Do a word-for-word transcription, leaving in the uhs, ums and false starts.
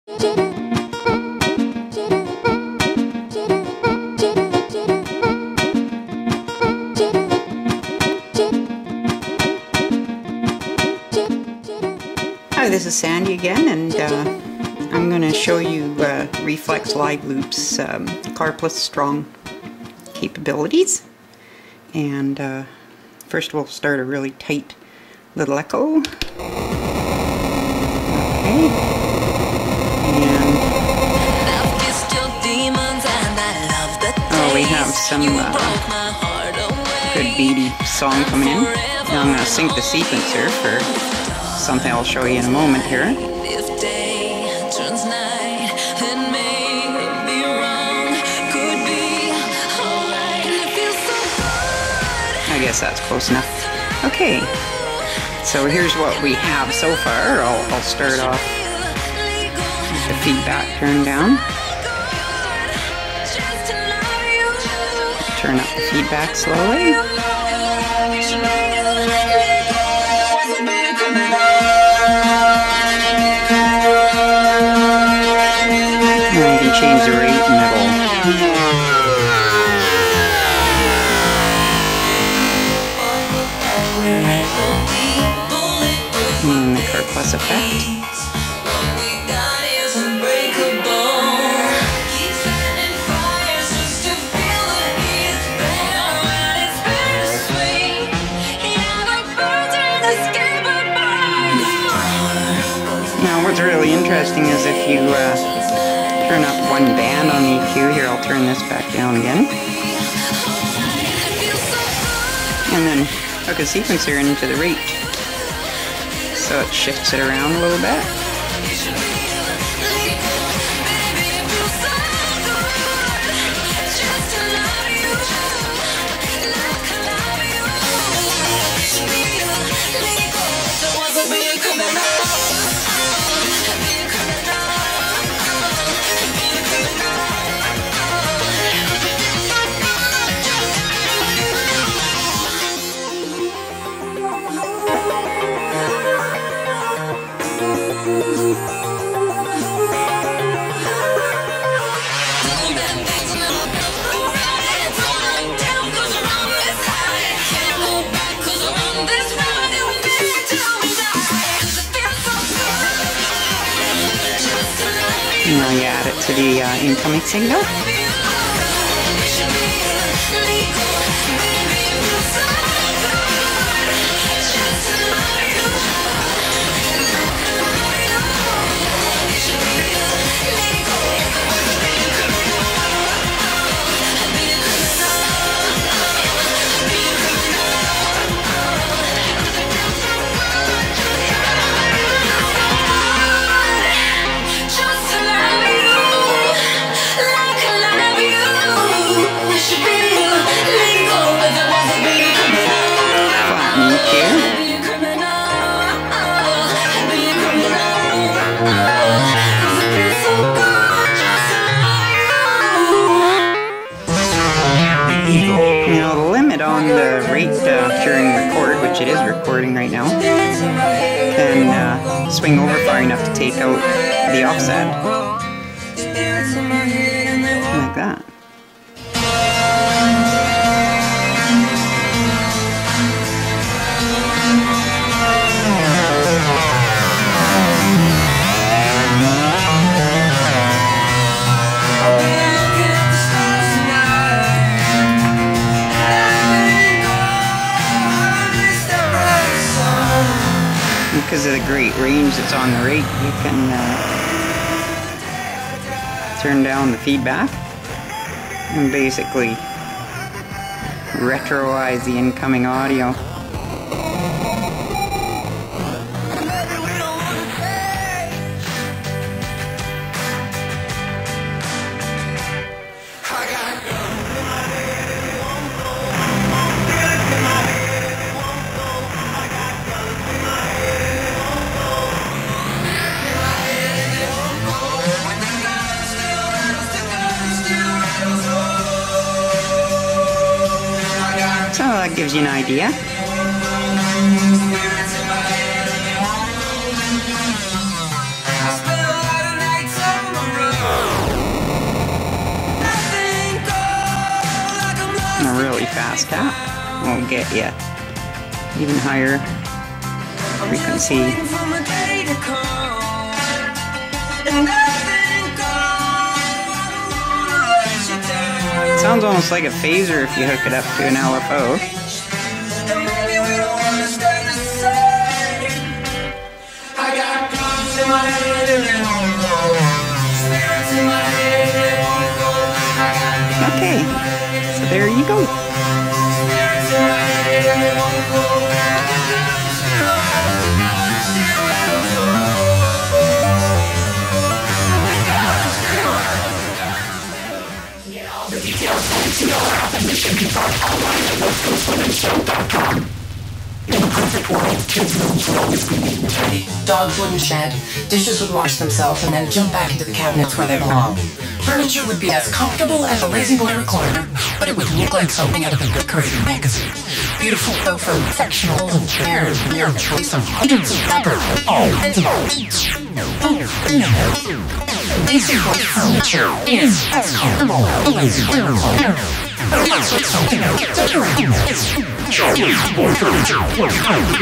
Hi, this is Sandy again, and uh, I'm going to show you uh, Reflex Live Loop's um, Karplus Strong capabilities. And uh, first we'll start a really tight little echo. Okay. And oh, we have some uh, good beady song coming in. Now I'm going to sync the sequencer for something I'll show you in a moment here. I guess that's close enough. Okay, so here's what we have so far. I'll, I'll start off with the feedback turned down. Turn up the feedback slowly. And you can change the rate and it'll and the Karplus effect. Now what's really interesting is if you uh, turn up one band on the E Q, here I'll turn this back down again, and then hook a sequencer into the rate so it shifts it around a little bit. Now you add it to the uh, incoming signal. Now the limit on the rate uh, during record, which it is recording right now, can uh, swing over far enough to take out the offset. Like that. Because of the great range that's on the rate, you can uh, turn down the feedback and basically retroize the incoming audio. So that gives you an idea. fast tap will get you even higher frequency. It sounds almost like a phaser if you hook it up to an L F O. Okay, so there you go. In a perfect world, kids rooms would always be neat and tidy. Dogs wouldn't shed, dishes would wash themselves and then jump back into the cabinets where they belong. Furniture would be as comfortable as a lazy boy recliner, but it would look like something out of a decorating magazine. Beautiful sofa, sectionals, and chairs, your choice of hundreds of fabric, all kinds of options. Lazy boy furniture is as comfortable as a lazy boy recliner. But that's what something else decorating is. Lazy boy furniture was highly